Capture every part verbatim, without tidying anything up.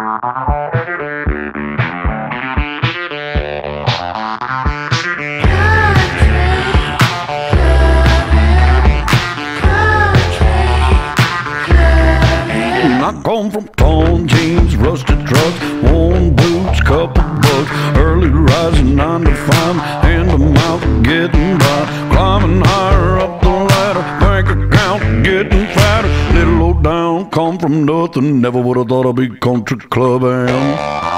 I come from torn jeans, rusted trucks, worn boots, couple bucks, early rising nine to five, hand to mouth, getting by, climbing higher up the ladder, bank account getting fatter, little old down, come from nothing, never would have thought I'd be country clubbing.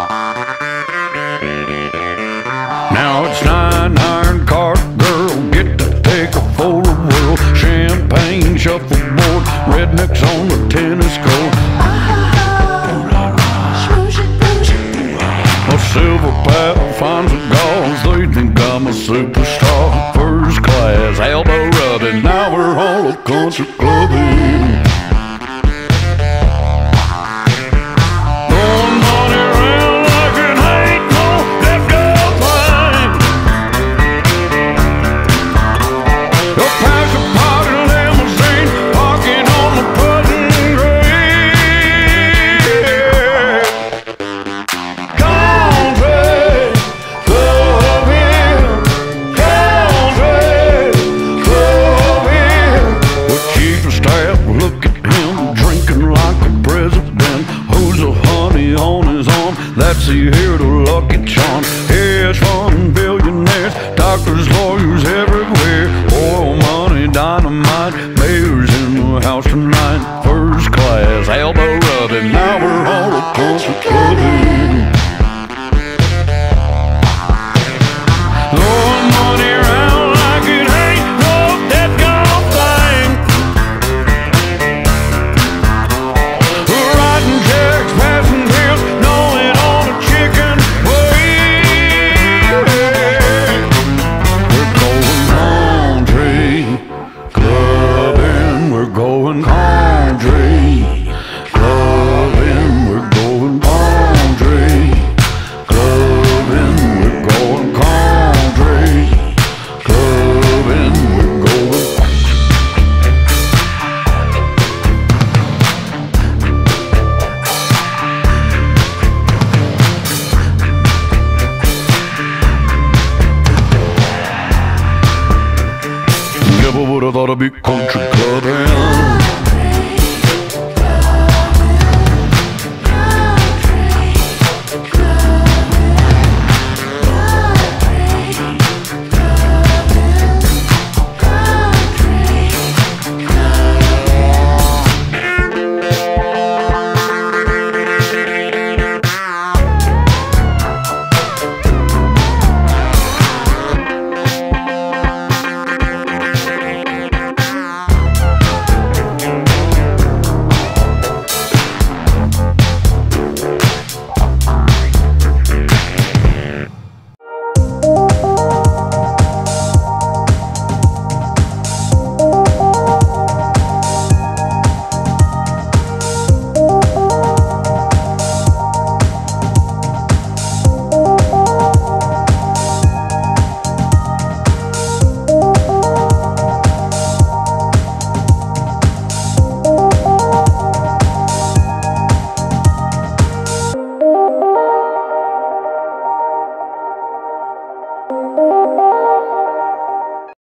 Now it's nine iron cart girl, get to take a full of whirl, champagne shuffleboard, rednecks on the tennis court. A silver paddle finds cigars, they think I'm a superstar. First class, elbow rubbing, now we're all a country clubbing. Throwing money around like it ain't no dadgum thing. A Pasture, Parkin, limousine, Parkin on the pudding green. Country clubbing, country clubbing. With chief of staff, look at him, drinking like a president. Who's a honey on his arm? That's the here to lucky charm. Hedge fund billionaires, doctors, lawyers everywhere. Oil money, dynamite, mayor's in the house tonight. First class, elbow rubbing, now we're all a country clubbing. Throwing money around like it ain't no dadgum thing. Writing checks, passing bills, knowing on a chicken wing. We're going country clubbing, we're going country clubbing, we're going country clubbing, we're going country clubbing, we're going. Never would have thought I'd be country clubbing.